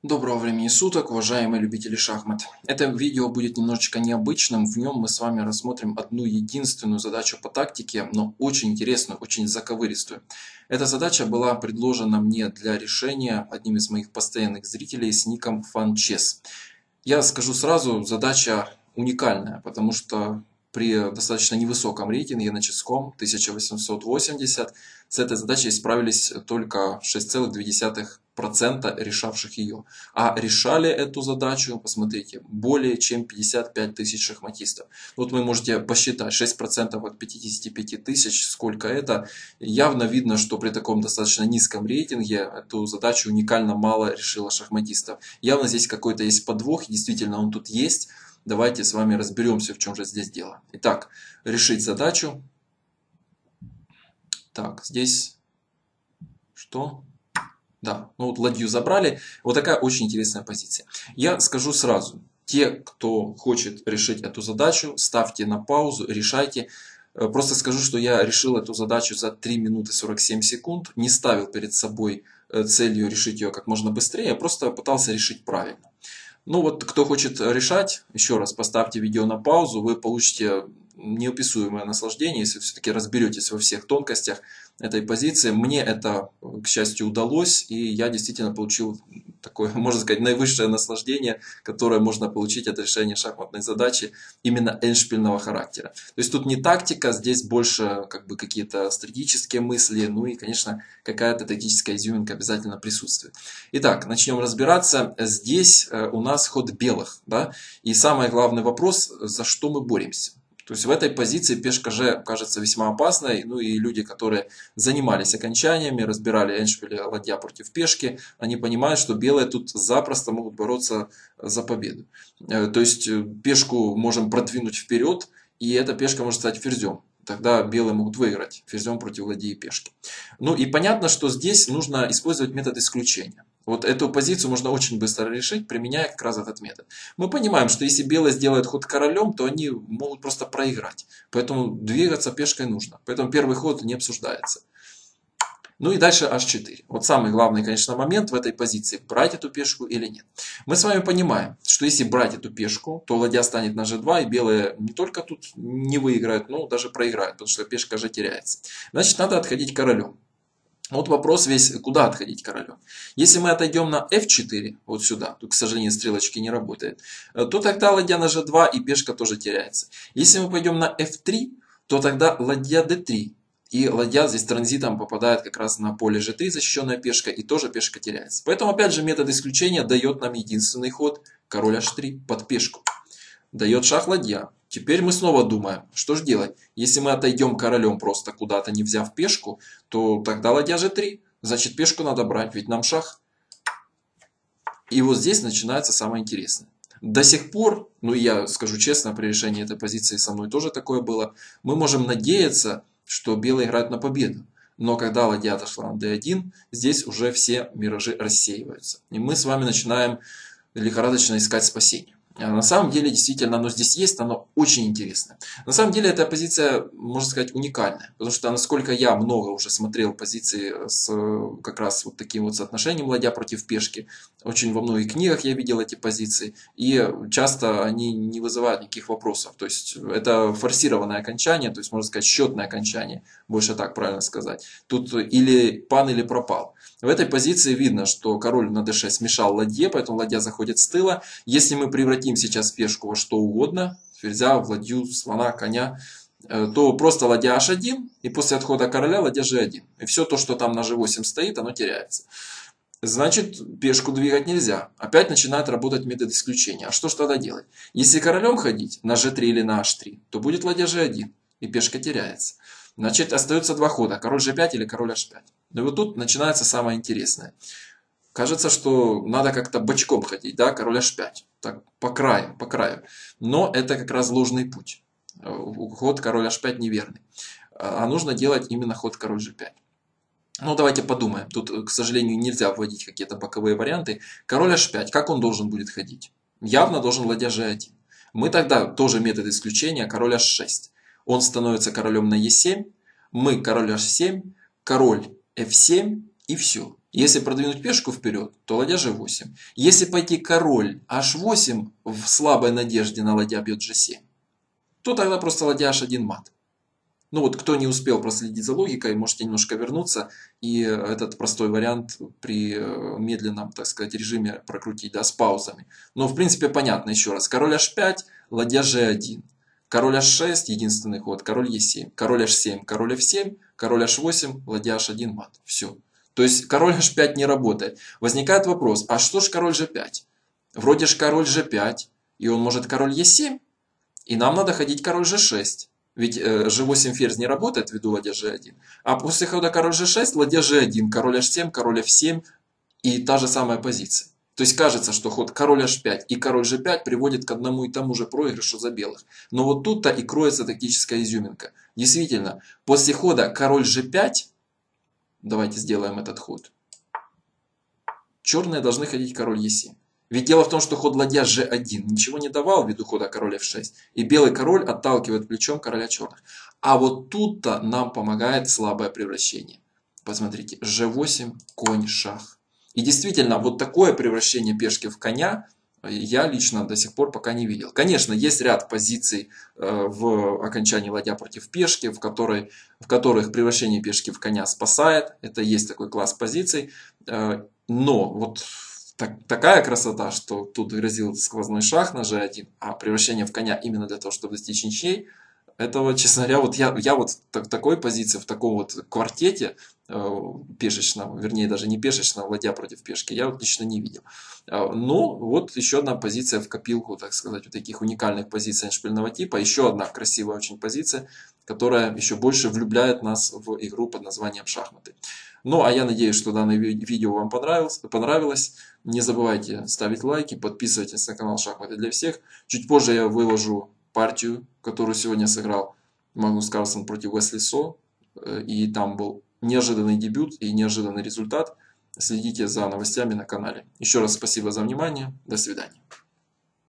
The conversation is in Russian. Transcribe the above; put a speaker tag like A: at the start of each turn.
A: Доброго времени суток, уважаемые любители шахмат. Это видео будет немножечко необычным. В нем мы с вами рассмотрим одну единственную задачу по тактике, но очень интересную, очень заковыристую. Эта задача была предложена мне для решения одним из моих постоянных зрителей с ником FunChess. Я скажу сразу, задача уникальная, потому что при достаточно невысоком рейтинге на ческом 1880 с этой задачей справились только 6,2% решавших ее. А решали эту задачу, посмотрите, более чем 55 тысяч шахматистов. Вот вы можете посчитать 6% от 55 тысяч, сколько это. Явно видно, что при таком достаточно низком рейтинге эту задачу уникально мало решило шахматистов. Явно здесь какой-то есть подвох, действительно он тут есть. Давайте с вами разберемся, в чем же здесь дело. Итак, решить задачу. Так, здесь что? Да, ну вот ладью забрали. Вот такая очень интересная позиция. Я скажу сразу, те, кто хочет решить эту задачу, ставьте на паузу, решайте. Просто скажу, что я решил эту задачу за 3 минуты 47 секунд. Не ставил перед собой целью решить ее как можно быстрее, я просто пытался решить правильно. Ну вот, кто хочет решать, еще раз поставьте видео на паузу, вы получите неописуемое наслаждение, если все-таки разберетесь во всех тонкостях этой позиции. Мне это, к счастью, удалось, и я действительно получил такое, можно сказать, наивысшее наслаждение, которое можно получить от решения шахматной задачи именно эндшпильного характера. То есть тут не тактика, здесь больше как бы какие-то стратегические мысли, ну и, конечно, какая-то тактическая изюминка обязательно присутствует. Итак, начнем разбираться. Здесь у нас ход белых, да, и самый главный вопрос, за что мы боремся. То есть в этой позиции пешка G кажется весьма опасной. Ну и люди, которые занимались окончаниями, разбирали эндшпиль ладья против пешки, они понимают, что белые тут запросто могут бороться за победу. То есть пешку можем продвинуть вперед, и эта пешка может стать ферзем. Тогда белые могут выиграть ферзем против ладьи и пешки. Ну и понятно, что здесь нужно использовать метод исключения. Вот эту позицию можно очень быстро решить, применяя как раз этот метод. Мы понимаем, что если белые сделают ход королем, то они могут просто проиграть. Поэтому двигаться пешкой нужно. Поэтому первый ход не обсуждается. Ну и дальше h4. Вот самый главный, конечно, момент в этой позиции. Брать эту пешку или нет. Мы с вами понимаем, что если брать эту пешку, то ладья станет на g2, и белые не только тут не выиграют, но даже проиграют, потому что пешка же теряется. Значит, надо отходить королем. Вот вопрос весь, куда отходить королем. Если мы отойдем на f4, вот сюда, тут, к сожалению, стрелочки не работает, то тогда ладья на g2 и пешка тоже теряется. Если мы пойдем на f3, то тогда ладья d3. И ладья здесь транзитом попадает как раз на поле g3, защищенная пешка, и тоже пешка теряется. Поэтому, опять же, метод исключения дает нам единственный ход, король h3 под пешку. Дает шах ладья. Теперь мы снова думаем, что же делать. Если мы отойдем королем просто куда-то, не взяв пешку, то тогда ладья g3. Значит, пешку надо брать, ведь нам шах. И вот здесь начинается самое интересное. До сих пор, ну я скажу честно, при решении этой позиции со мной тоже такое было, мы можем надеяться, что белые играют на победу. Но когда ладья отошла на d1, здесь уже все миражи рассеиваются. И мы с вами начинаем лихорадочно искать спасение. На самом деле, действительно, оно здесь есть, оно очень интересно. На самом деле, эта позиция, можно сказать, уникальная. Потому что, насколько я много уже смотрел позиции с как раз вот таким вот соотношением ладья против пешки, очень во многих книгах я видел эти позиции, и часто они не вызывают никаких вопросов. То есть, это форсированное окончание, то есть, можно сказать, счетное окончание, больше так правильно сказать. Тут или пан, или пропал. В этой позиции видно, что король на d6 мешал ладье, поэтому ладья заходит с тыла. Если мы превратим сейчас пешку во что угодно, ферзя, в ладью, слона, коня, то просто ладья h1, и после отхода короля ладья g1. И все то, что там на g8 стоит, оно теряется. Значит, пешку двигать нельзя. Опять начинает работать метод исключения. А что ж тогда делать? Если королем ходить на g3 или на h3, то будет ладья g1, и пешка теряется. Значит, остается два хода, король g5 или король h5. Но вот тут начинается самое интересное. Кажется, что надо как-то бочком ходить, да, король h5, так, по краю, по краю. Но это как раз ложный путь. Ход король h5 неверный. А нужно делать именно ход король g5. Ну, давайте подумаем. Тут, к сожалению, нельзя вводить какие-то боковые варианты. Король h5, как он должен будет ходить? Явно должен ладья g1. Мы тогда тоже метод исключения, король h6. Он становится королем на e7, мы король h7, король f7 и все. Если продвинуть пешку вперед, то ладья g8. Если пойти король h8 в слабой надежде на ладья бьет g7, то тогда просто ладья h1 мат. Ну вот, кто не успел проследить за логикой, можете немножко вернуться и этот простой вариант при медленном, так сказать, режиме прокрутить, да, с паузами. Но в принципе понятно, еще раз. Король h5, ладья g1. Король h6, единственный ход, король e7. Король h7, король f7, король h8, ладья h1 мат. Все. То есть король h5 не работает. Возникает вопрос, а что ж король g5? Вроде ж король g5, и он может король e7, и нам надо ходить король g6. Ведь g8 ферзь не работает ввиду ладья g1. А после хода король g6, ладья g1, король h7, король f7 и та же самая позиция. То есть кажется, что ход король h5 и король g5 приводит к одному и тому же проигрышу за белых. Но вот тут-то и кроется тактическая изюминка. Действительно, после хода король g5, давайте сделаем этот ход, черные должны ходить король e7. Ведь дело в том, что ход ладья g1 ничего не давал ввиду хода король f6. И белый король отталкивает плечом короля черных. А вот тут-то нам помогает слабое превращение. Посмотрите, g8, конь, шах. И действительно, вот такое превращение пешки в коня я лично до сих пор пока не видел. Конечно, есть ряд позиций в окончании ладья против пешки, в которых превращение пешки в коня спасает. Это есть такой класс позиций. Но вот такая красота, что тут грозил сквозной шах на g1, а превращение в коня именно для того, чтобы достичь ничьей, этого, честно говоря, вот я вот в такой позиции, в таком вот квартете пешечном, вернее даже не пешечном, ладья против пешки, я вот лично не видел. Но вот еще одна позиция в копилку, так сказать, вот таких уникальных позиций эндшпильного типа. Еще одна красивая очень позиция, которая еще больше влюбляет нас в игру под названием шахматы. Ну, а я надеюсь, что данное видео вам понравилось. Не забывайте ставить лайки, подписывайтесь на канал Шахматы для всех. Чуть позже я выложу партию, которую сегодня сыграл Магнус Карлсон против Уэсли Со. И там был неожиданный дебют и неожиданный результат. Следите за новостями на канале. Еще раз спасибо за внимание. До свидания.